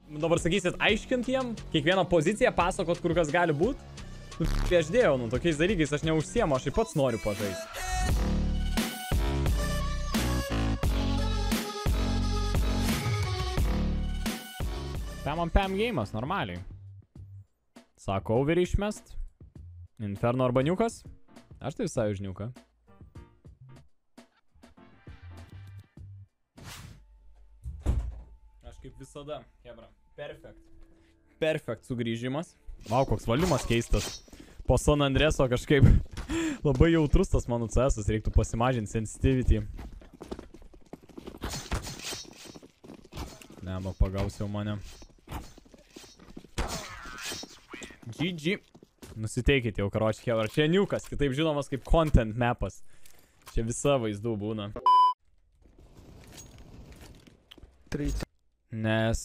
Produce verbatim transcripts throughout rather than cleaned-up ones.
Dabar sakysit, aiškint jiem, kiekvieną poziciją pasakot, kur kas gali būt. Nu, tai aš dėjau, nu, tokiais dalykais aš neužsiemu, aš ir pats noriu pažaisti. Pam on pam game'as, normaliai. Sako, overį išmest. Inferno arba niukas. Aš tai visai už niuką. Aš kaip visada, hebra. Perfect. Perfect sugrįžimas. Vau, koks valdymas keistas. Po San Andreso kažkaip labai jautrus tas mano C S-as. Reiktų pasimažinti sensitivity. Neba, pagausiau mane. G G. Nusiteikite jau, karoči, hebra. Čia niukas, kitaip žinomas kaip content mapas. Čia visa vaizdų būna. Nes...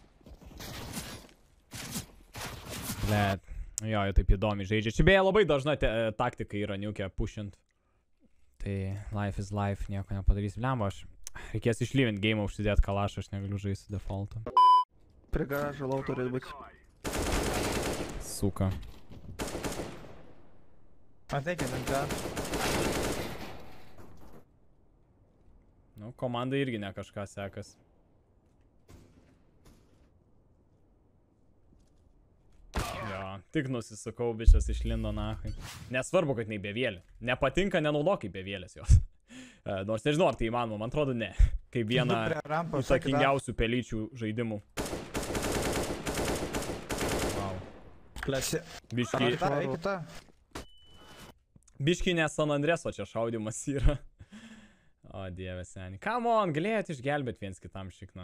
Blet. Jo, jau taip įdomi žaidžia. Čia beje labai dažna taktika yra niukė pushint. Tai life is life, nieko nepadarys. Lemba, aš reikės išlyvint game, užsidėti kalašą, aš negaliu žaisti defaultą. Prie garažo lau turėt būti. Suka. Ateikit ant ką. Nu, komanda irgi ne kažką sekas. Jo, tik nusisukau, bičias išlindo nahai. Nesvarbu, kad nei bevėlė. Nepatinka, nenaudok kaip bevėlės jos. Nors nežinau, ar tai įmanoma, man atrodo ne. Kaip viena įtakingiausių pelyčių žaidimų. Klasi. Biški... Biški ne San Andreso čia šaudimas yra. O, dieve seni. Come on, galėjot išgelbėti viens kitam šikną.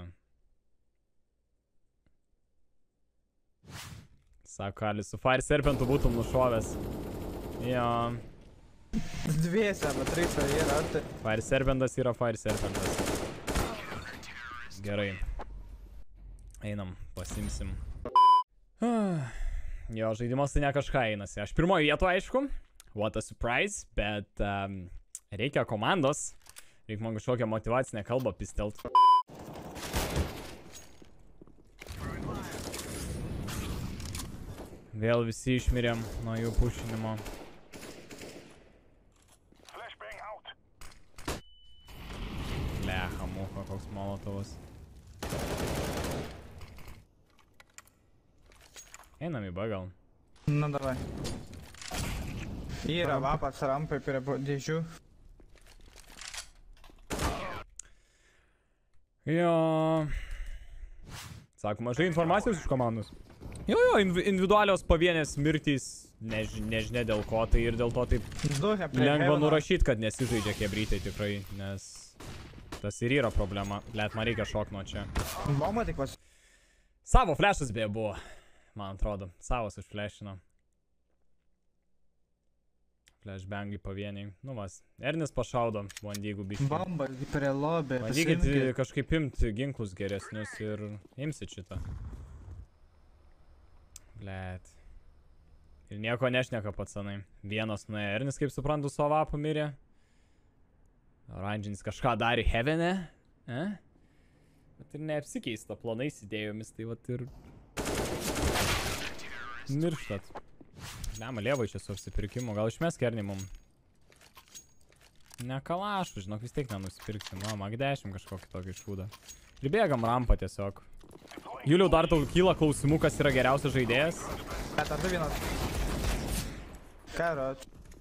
Sako, Alis, su Fire Serpentu būtum nušovęs. Jo. Dviese, bet reisa yra. Fire Serpentas yra Fire Serpentas. Gerai. Einam, pasimsim. Jo, žaidimas tai ne kažką einasi. Aš pirmoje vietoje, aišku. What a surprise. Bet um, reikia komandos. Reikia man kažkokią motivacinę kalbą pistelt. Vėl visi išmirėm nuo jų pušinimo. Lecha, muha, koks molotovas. Einam į B gal. Nu, davai. Yra vapas rampai prie dėžių. Jo. Sako, mažai informacijos iš komandos. Jo, jo, individualios pavienės mirtys, než, nežinia dėl ko, tai ir dėl to taip lengva nurašyti, kad nesižaidžia kebrytai tikrai, nes tas ir yra problema. Blet, man reikia šok nuo čia. Bomba tik pas... Savo flešas beje buvo, man atrodo. Savas užflešino. Flashbangai pavieniai. Nu vas, Ernis pašaudo, bandygų biškį. Bomba prie lobį. Bandykit kažkaip imti ginklus geresnius ir imsit šitą. Blet. Ir nieko nešneka pacanai. Vienas nuėjo Ernis, kaip suprantu, savo vapų mirė. Oranžinis kažką darė Heavene. Eh? Bet ir neapsikeista planais idėjomis, tai vat ir... Mirštat. Lema, lievai čia su apsipirkimu. Gal išmes kernį mum? Ne kalašų, žinok, vis tiek nenusipirksim. O, mag dešimt kažkokį tokį šūdą. Ir bėgam rampą tiesiog. Juliau, dar tau kyla klausimų, kas yra geriausias žaidėjas? Bet ar du vienas? Karot.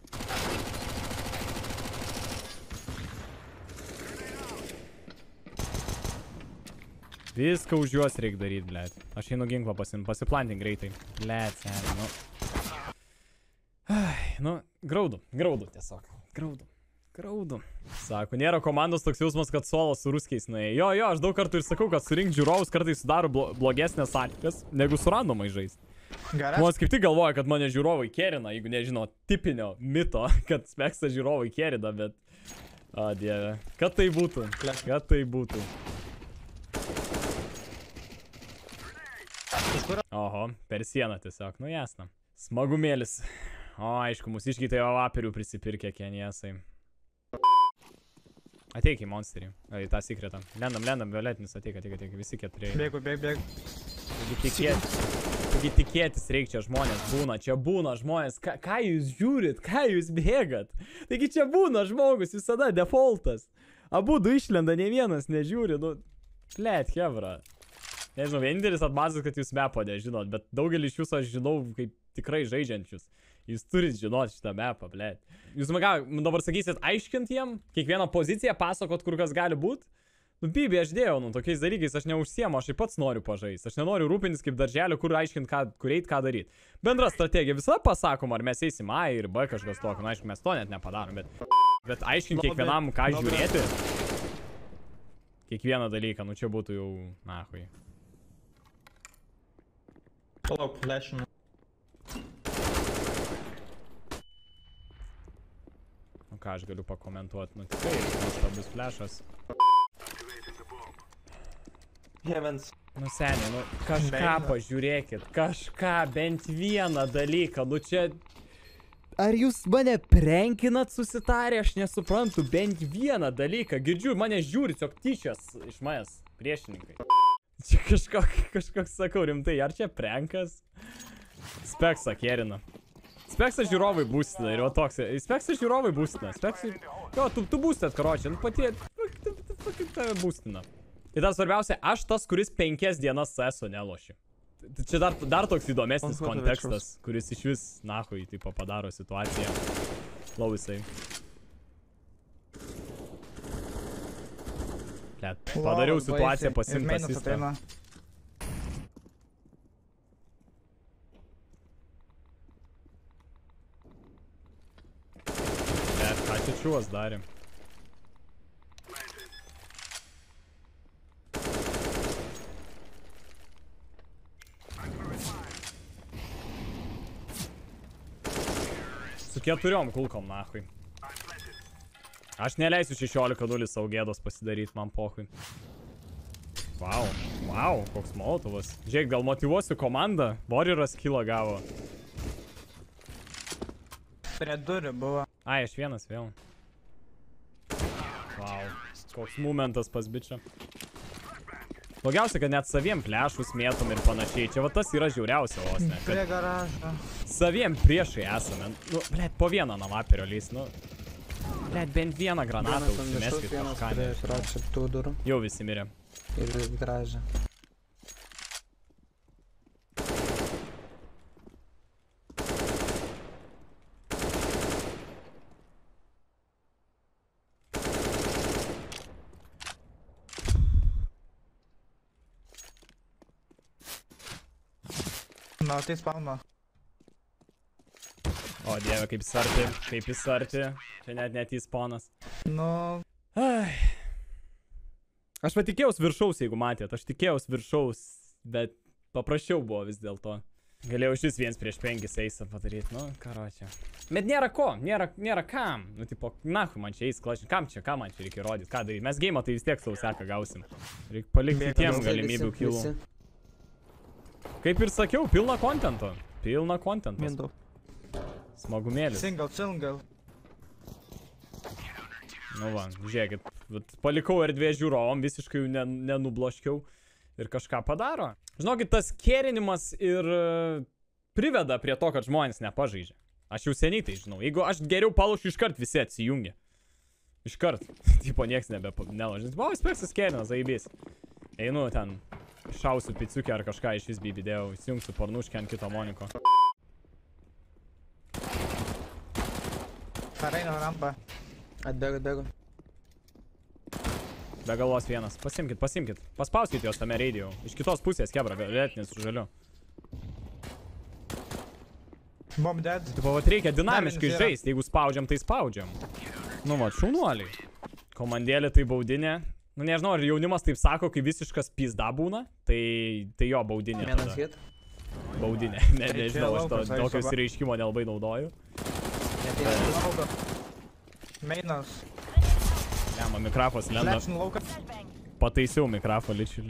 Viską už juos reikia daryti, blet. Aš einu ginklą pasim, pasiplantinti greitai. Blet, seniai, nu. Ai, nu, graudu, graudu tiesiog. Graudu, graudu. Sako, nėra komandos toks jausmas, kad solo su ruskiais nuėjo. Jo, jo, aš daug kartų ir sakau, kad surink žiūrovus kartais sudaro blo blogesnės sąlygas, negu su randomai žaisti. Mums kaip tik galvoja, kad mane žiūrovai kerina, jeigu nežino tipinio mito, kad Smeksa žiūrovai kerina, bet... O, dieve. Kad tai būtų, kad tai būtų. Oho, per sieną tiesiog, nu jasna. Smagumėlis. O, aišku, mūsų iškytai vaperių prisipirkė keniesai. Ateik į monsterį, į tą sekretą. Lendam, lendam, violetinis, ateik, ateik, ateik, visi keturiai. Bėgu, bėg, bėg. Taigi tikėtis, taigi tikėtis reikia, čia žmonės būna, čia būna žmonės, ką, ką jūs žiūrit, ką jūs bėgat. Taigi čia būna žmogus, visada defaultas. Abu du išlenda, ne vienas nežiūri, nu, plėt, hebra. Nežinau, vienintelis atmazas, kad jūs mepą nežinot, bet daugelį iš jūsų aš žinau kaip tikrai žaidžiančius. Jūs turit žinoti šitą mepą, blėt. Jūs man ką, dabar sakysit, aiškint jiem, kiekvieną poziciją pasakot, kur kas gali būt? Nu, bibė, aš dėjau, nu, tokiais dalykais aš neužsiemu, aš ir pats noriu pažaisti. Aš nenoriu rūpintis kaip darželio, kur aiškint, ką, kur eit, ką daryti. Bendra strategija visada pasakom, ar mes eisim A ir B kažkas tokio. Na, aišku, mes to net nepadarom, bet... Bet aiškint kiekvienam, ką žiūrėti. Kiekvieną dalyką, nu, čia būtų jau... Nahui. Palauk, flashinu. Nu ką aš galiu pakomentuoti, nu tikrai, nuostabus flashas. Heavens. Nu seniai, nu kažką pažiūrėkit, kažką, bent vieną dalyką, nu čia... Ar jūs mane prenkinat susitarę, aš nesuprantu, bent vieną dalyką, girdžiu, mane žiūri, tiesiog tyčias iš manęs priešininkai. Čia kažkoks, kažkoks sakau rimtai, ar čia prenkas? Speksą kerina. Speksą žiūrovai būstina ir o toks, Speksą žiūrovai būstina, Speksą... Jo, tu, tu būstinat, karočią, nu patie... Kaip tave būstina. Ir tas svarbiausia, aš tas, kuris penkias dienas C S O nelošiu. Čia dar, dar toks įdomesnis kontekstas, kuris iš vis, nahui, tipo, padaro situaciją. Lau visai. Blet, padariau situaciją pasimtą sistemą. Blet, ką čia čiuos darė? Su keturiom kulkom, nahui. Aš neleisiu šešiolika nulis savo gėdos pasidaryti, man pohui. Vau, vau, koks molotovas. Žiūrėk, gal motyvuosiu komandą. Warrioras kilo gavo. Prie durų buvo. Ai, aš vienas vėl. Vau, koks momentas pas bičą. Blogiausia, kad net saviem flešus mėtum ir panašiai. Čia va tas yra žiauriausia vos, ne? Prie garažo. Saviem priešai esame. Nu, blėt, po vieną navaperio lys, nu. Blėt, bent vieną granatą užsimeskit kažką. Ne, jau visi mirė. Ir garažą. Na, tai spauno. O dieve, kaip sarti, kaip jis sarti. Čia net net įspaunas. Nu... Ai. Aš patikėjaus viršaus, jeigu matėt. Aš tikėjaus viršaus, bet paprasčiau buvo vis dėlto. Galėjau šis viens prieš penkis eisą padaryti, nu, karočią. Bet nėra ko, nėra, nėra kam. Nu, tipo, nahui man čia eis klašin. Kam čia, ką man čia reikia rodyti, ką daryti. Mes game'ą tai vis tiek savo seką gausim. Reikia palikti tiem galimybių kilų. Kaip ir sakiau, pilna kontento. Pilna kontentas. Smagumėlis. Single, single. Nu va, žiūrėkit. Palikau erdvės žiūrovom, visiškai jų nenubloškiau. Ir kažką padaro. Žinokit, tas kerinimas ir priveda prie to, kad žmonės nepažaidžia. Aš jau seniai tai žinau. Jeigu aš geriau palaušiu, iškart visi atsijungia. Iškart. Tipo, nieks nebe neložins. Buvo, Speksas kerinas, zaibys. Einu ten, šausiu piciukę ar kažką iš vis bibidėjau. Įsijungsiu pornuškę ant kito moniko. Pareino rampą. Atbėgu, atbėgu. Be galvos vienas. Pasimkit, pasimkit. Paspauskit jos tame reidijau. Iš kitos pusės, kebra, lėtinis su žaliu. Bomb dead. Tipo, vat reikia dinamiškai žaisti. Jeigu spaudžiam, tai spaudžiam. Nu, vat, šaunuoliai. Komandėlė tai baudinė. Nu, nežinau, ar jaunimas taip sako, kai visiškas pizda būna. Tai, tai jo, baudinė. Vienas hit. Baudinė. Ne, nežinau, aš to tokios reiškimo nelabai naudoju. Mainas. Lema, mikrafos lenda. Pataisiau mikrafą, ličiulį.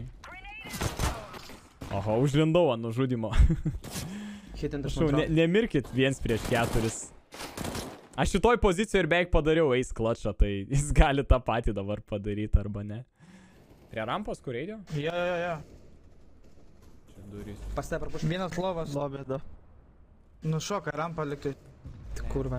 Oho, užlindau ant nužudimo. Šau, ne, nemirkit viens prieš keturis. Aš šitoj pozicijoje ir beveik padariau eis klačą, tai jis gali tą patį dabar padaryti arba ne. Prie rampos, kur eidėjo? Jo, jo, jo. Čia Pas te prapuš. Vienas lovas. Lobė, du. Nušoka rampą liktai. Kurva.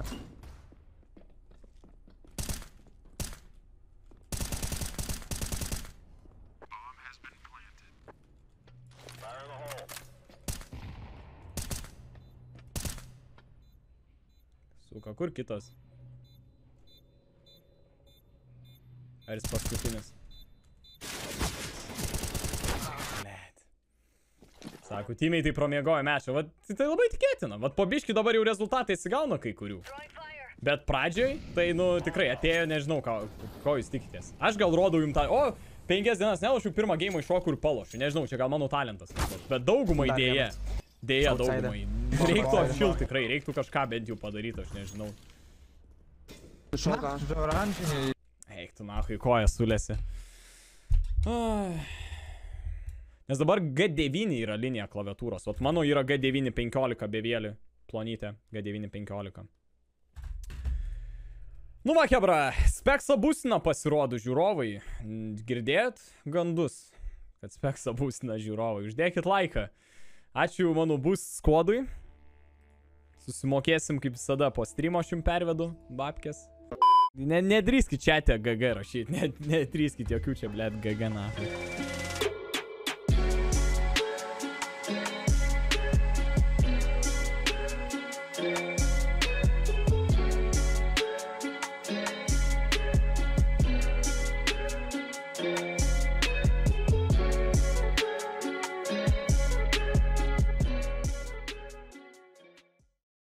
Suka, kur kitas? Ar jis paskutinis? Blet. Sako, timiai tai promiegojo mečą. Vat tai labai tikėtina. Vat po biškį dabar jau rezultatai įsigauna kai kurių. Bet pradžioj, tai nu tikrai atėjo, nežinau, ką, ko jūs tikitės. Aš gal rodau jums tą, o, penkias dienas nelošiu, pirmą geimą iššoku ir palošiu. Nežinau, čia gal mano talentas. Bet daugumai dėja. Dėja daugumai. Reiktų apšilt tikrai, reiktų kažką bent jau padaryti, aš nežinau. Šoka. Na, oranžiniai. Eik tu nahui, koja sulėsi. Ai. Nes dabar G devyni yra linija klaviatūros. Vat mano yra G devyni penkiolika bevėlį. Plonytė G devyni penkiolika. Nu va, hebra, Speksa būsina pasirodo žiūrovai. Girdėjot gandus, kad Speksa būsina žiūrovai. Uždėkit laiką. Ačiū mano bus skodui. Susimokėsim kaip visada po streamo aš jums pervedu babkės. Ne, nedrįskit čia G G rašyti, nedrįskit jokių čia, blėt, G G na.